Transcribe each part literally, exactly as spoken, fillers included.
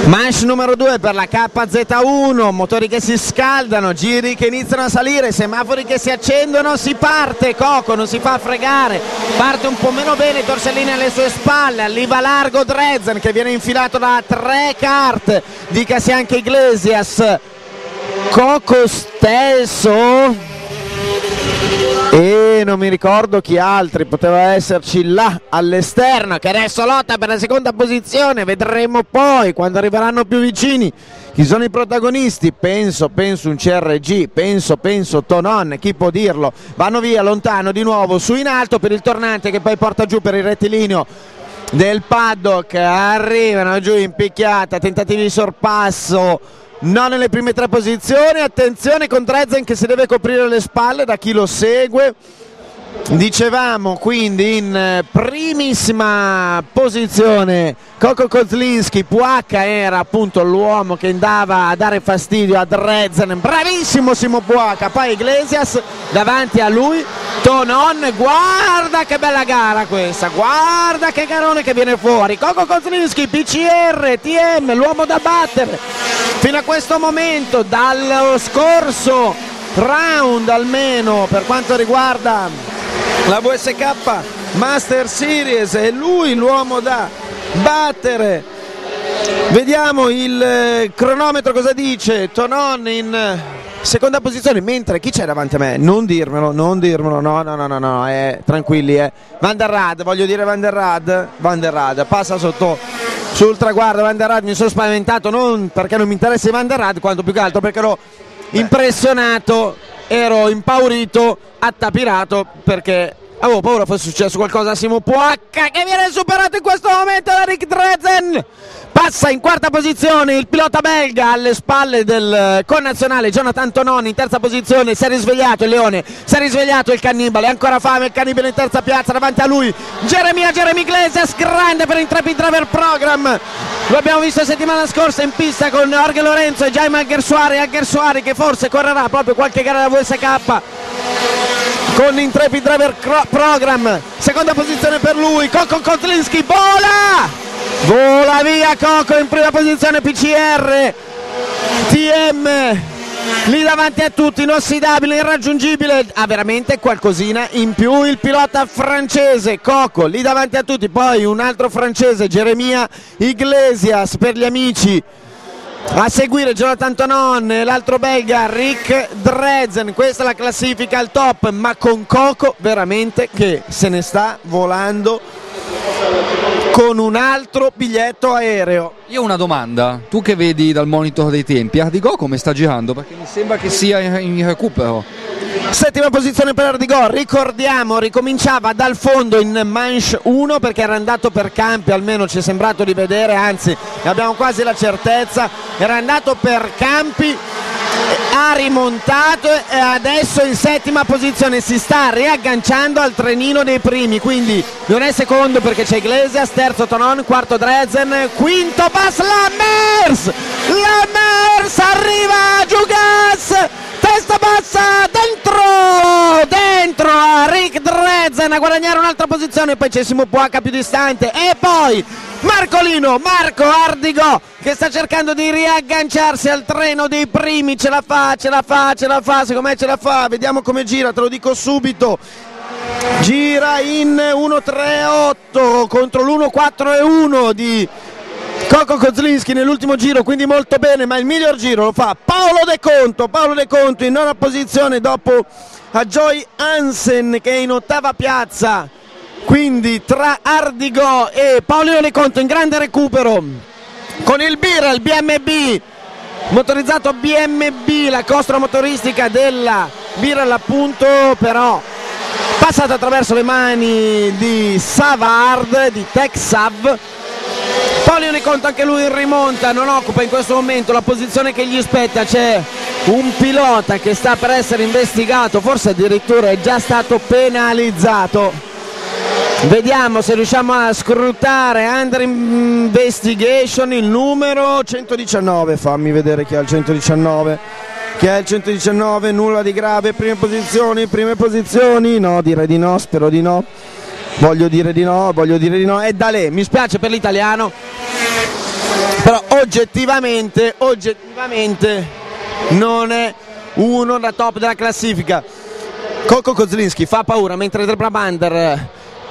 Manche numero due per la K Z uno, motori che si scaldano, giri che iniziano a salire, semafori che si accendono, si parte, Coco non si fa fregare, parte un po' meno bene, Torsellini alle sue spalle, arriva largo Drezen che viene infilato da tre kart, dicasi anche Iglesias, Coco stesso e non mi ricordo chi altri, poteva esserci là all'esterno che adesso lotta per la seconda posizione, vedremo poi quando arriveranno più vicini chi sono i protagonisti. Penso, penso un C R G, penso, penso Tonon, chi può dirlo, vanno via lontano di nuovo su in alto per il tornante che poi porta giù per il rettilineo del paddock, arrivano giù in picchiata, tentativi di sorpasso, non nelle prime tre posizioni, attenzione con Drezen che si deve coprire le spalle da chi lo segue. Dicevamo quindi in primissima posizione Coco Kozlinski, Puacca era appunto l'uomo che andava a dare fastidio a Drezen, bravissimo Simo Puacca, poi Iglesias davanti a lui, Tonon, guarda che bella gara questa, guarda che garone che viene fuori, Coco Kozlinski, P C R, T M, l'uomo da battere fino a questo momento, dallo scorso round almeno per quanto riguarda la V S K Master Series, è lui l'uomo da battere. Vediamo il cronometro cosa dice, Tonon in seconda posizione, mentre chi c'è davanti a me? Non dirmelo, non dirmelo, no no no no, no eh, tranquilli eh. Van der Rad, voglio dire Van der Rad, Van der Rad passa sotto sul traguardo, Van der Rad, mi sono spaventato non perché non mi interessa Van der Rad, quanto più che altro perché ero impressionato, ero impaurito, attapirato perché avevo paura fosse successo qualcosa a Simo Puacca che viene superato in questo momento da Rick Drezen. Passa in quarta posizione il pilota belga alle spalle del connazionale Jonathan Tonon in terza posizione, si è risvegliato il leone, si è risvegliato il cannibale, ancora fame il cannibale in terza piazza, davanti a lui Jeremia Jeremy Iglesias, grande per Intrepid Driver Program, lo abbiamo visto settimana scorsa in pista con Jorge Lorenzo e Jaime Alguersuari, Alguersuari che forse correrà proprio qualche gara della V S K con Intrepid Driver Program, seconda posizione per lui, Coco Kozlinski, vola! Vola via Coco in prima posizione, P C R, T M lì davanti a tutti, inossidabile, irraggiungibile, ha veramente qualcosina in più il pilota francese, Coco lì davanti a tutti, poi un altro francese, Jeremia Iglesias per gli amici, a seguire Jonathan Tonon e l'altro belga Rick Drezen, questa è la classifica al top, ma con Coco veramente che se ne sta volando con un altro biglietto aereo. Io ho una domanda, tu che vedi dal monitor dei tempi, Ardigò come sta girando? Perché mi sembra che sia in recupero. Settima posizione per Ardigò, ricordiamo, ricominciava dal fondo in Manche uno perché era andato per campi, almeno ci è sembrato di vedere, anzi ne abbiamo quasi la certezza, era andato per campi, ha rimontato e adesso in settima posizione si sta riagganciando al trenino dei primi, quindi non è secondo perché c'è Iglesias, terzo Tonon, quarto Drezen, quinto Bas Lammers, Lammers arriva giù gas, testa bassa, dentro, dentro a Rick Drezen a guadagnare un'altra posizione, poi c'è Simo Puacca più distante e poi Marcolino, Marco Ardigò che sta cercando di riagganciarsi al treno dei primi, ce la fa, ce la fa, ce la fa, secondo me ce la fa, vediamo come gira, te lo dico subito, gira in uno tre otto contro l'uno quattro uno di Coco Kozlinski nell'ultimo giro, quindi molto bene, ma il miglior giro lo fa Paolo De Conto, Paolo De Conto in nona posizione dopo a Joy Hansen che è in ottava piazza, quindi tra Ardigò e Paolino De Conto in grande recupero con il Birra, il B M B motorizzato B M B, la costola motoristica della Birra appunto, però passata attraverso le mani di Savard, di Texav. Paolino De Conto anche lui in rimonta, non occupa in questo momento la posizione che gli spetta, c'è un pilota che sta per essere investigato, forse addirittura è già stato penalizzato. Vediamo se riusciamo a scrutare under investigation il numero centodiciannove, fammi vedere chi ha il centodiciannove, chi ha il centodiciannove, nulla di grave, prime posizioni, prime posizioni, no direi di no, spero di no, voglio dire di no, voglio dire di no, è Dalè, mi spiace per l'italiano, però oggettivamente, oggettivamente non è uno da top della classifica. Coco Kozlinski fa paura mentre De Brabander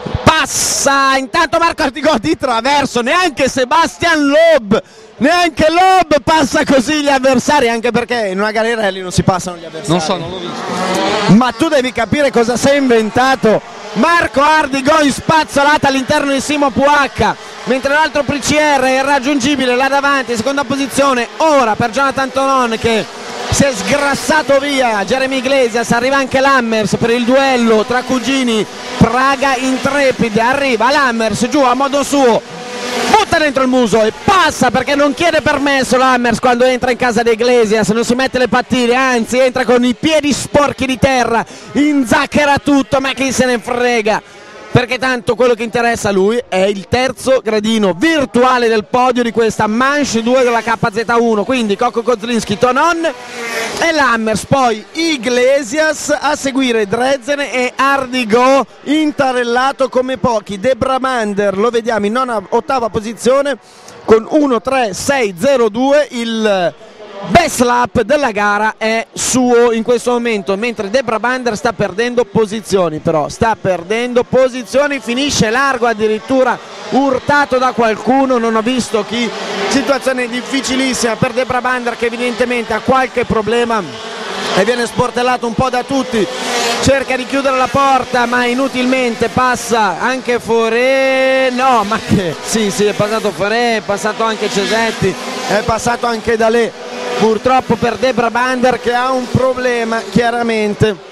passa, intanto Marco Ardigò di traverso, neanche Sebastian Loeb, neanche Loeb passa così gli avversari, anche perché in una galera lì non si passano gli avversari. Non so, non l'ho visto. Ma tu devi capire cosa si è inventato Marco Ardigò in spazzolata all'interno di Simo Puacca, mentre l'altro P C R è irraggiungibile là davanti, seconda posizione ora per Jonathan Tonon che si è sgrassato via Jeremy Iglesias, arriva anche Lammers per il duello tra cugini Praga intrepide, arriva Lammers giù a modo suo, butta dentro il muso e passa perché non chiede permesso Lammers quando entra in casa di Iglesias, non si mette le pattine, anzi entra con i piedi sporchi di terra, inzacchera tutto, ma chi se ne frega, perché tanto quello che interessa a lui è il terzo gradino virtuale del podio di questa Manche due della K Z uno, quindi Coco Kozlinski, Tonon e Lammers, poi Iglesias, a seguire Drezen e Ardigò intarellato come pochi. De Brabander lo vediamo in nona, ottava posizione con uno tre sei zero due, il best lap della gara è suo in questo momento, mentre De Brabander sta perdendo posizioni, però sta perdendo posizioni, finisce largo, addirittura urtato da qualcuno, non ho visto chi. Situazione difficilissima per De Brabander che evidentemente ha qualche problema e viene sportellato un po' da tutti, cerca di chiudere la porta ma inutilmente, passa anche Foré, no ma che sì sì è passato Foré, è passato anche Cesetti, è passato anche Dalè, purtroppo per De Brabander che ha un problema chiaramente.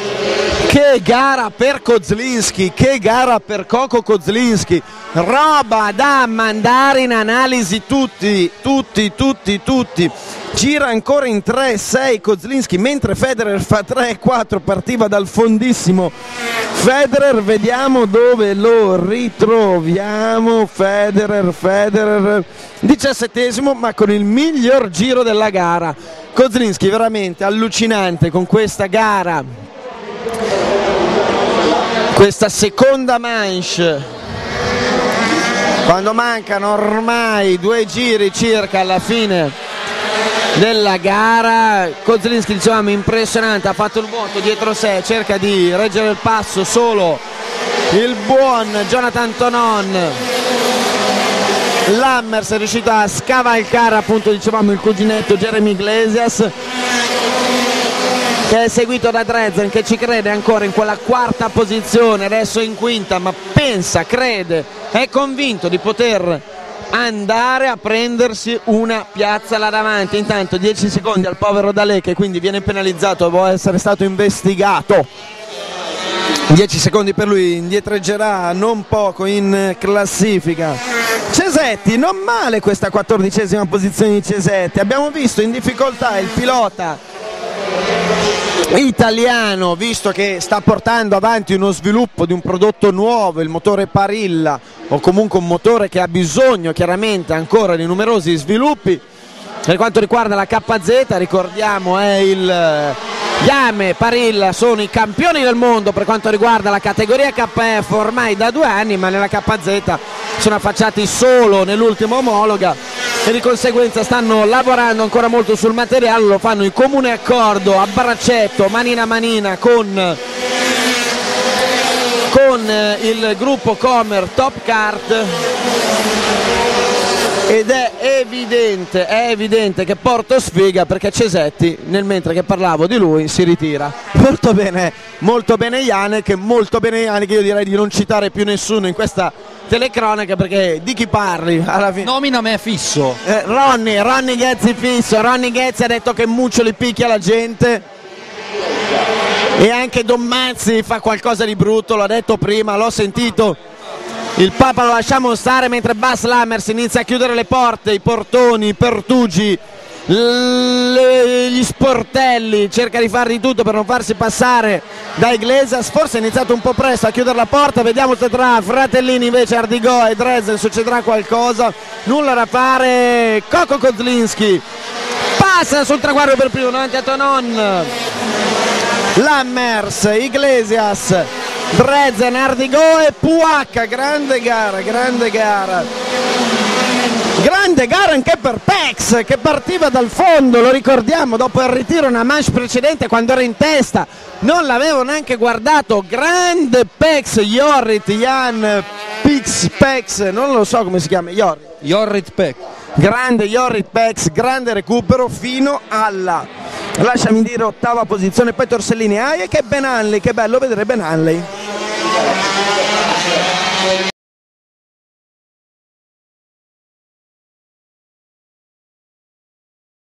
Che gara per Kozlinski, che gara per Coco Kozlinski, roba da mandare in analisi tutti, tutti, tutti, tutti. Gira ancora in tre sei Kozlinski, mentre Federer fa tre quattro, partiva dal fondissimo Federer, vediamo dove lo ritroviamo. Federer, Federer, diciassettesimo ma con il miglior giro della gara. Kozlinski veramente allucinante con questa gara, questa seconda manche, quando mancano ormai due giri circa alla fine della gara. Kozlinski, dicevamo, impressionante, ha fatto il vuoto dietro sé, cerca di reggere il passo solo il buon Jonathan Tonon. Lammers è riuscito a scavalcare, appunto dicevamo, il cuginetto Jeremy Iglesias, che è seguito da Drezen che ci crede ancora in quella quarta posizione, adesso in quinta, ma pensa, crede, è convinto di poter andare a prendersi una piazza là davanti. Intanto dieci secondi al povero Dalè, che quindi viene penalizzato, può essere stato investigato. dieci secondi per lui, indietreggerà non poco in classifica. Cesetti, non male questa quattordicesima posizione di Cesetti, abbiamo visto in difficoltà il pilota italiano, visto che sta portando avanti uno sviluppo di un prodotto nuovo, il motore Parilla, o comunque un motore che ha bisogno chiaramente ancora di numerosi sviluppi. Per quanto riguarda la K Z, ricordiamo, è il Yame, Parilla sono i campioni del mondo per quanto riguarda la categoria K F ormai da due anni, ma nella K Z sono affacciati solo nell'ultima omologa e di conseguenza stanno lavorando ancora molto sul materiale, lo fanno in comune accordo, a braccetto, manina a manina con, con il gruppo Comer Top Kart. Ed è evidente, è evidente che porto sfiga, perché Cesetti, nel mentre che parlavo di lui, si ritira. Molto bene, molto bene Janek, molto bene Janek, io direi di non citare più nessuno in questa telecronaca, perché di chi parli alla fine? Nomina me fisso. Eh, Ronny, Ronny Ghezzi fisso, Ronny Ghezzi ha detto che Muccioli picchia la gente. E anche Don Mazzi fa qualcosa di brutto, l'ho detto prima, l'ho sentito. Il Papa lo lasciamo stare, mentre Bas Lammers inizia a chiudere le porte, i portoni, i pertugi, le, gli sportelli, cerca di fare di tutto per non farsi passare da Iglesias. Forse è iniziato un po' presto a chiudere la porta, vediamo se tra Fratellini invece Ardigò e Drezen succederà qualcosa. Nulla da fare, Coco Kozlinski passa sul traguardo per primo davanti a Tonon. Lammers, Iglesias, Drezen, Ardigò e Puacca, grande gara, grande gara. Grande gara anche per Pex che partiva dal fondo, lo ricordiamo, dopo il ritiro una manche precedente quando era in testa, non l'avevo neanche guardato. Grande Pex, Jorrit, Jan Pix Pex, non lo so come si chiama, Jorrit. Jorrit Pex. Grande Jorrit Pex, grande recupero fino alla, lasciami dire, ottava posizione. Poi Torsellini, ah, e che Ben Hanley, che bello vedere Ben Hanley.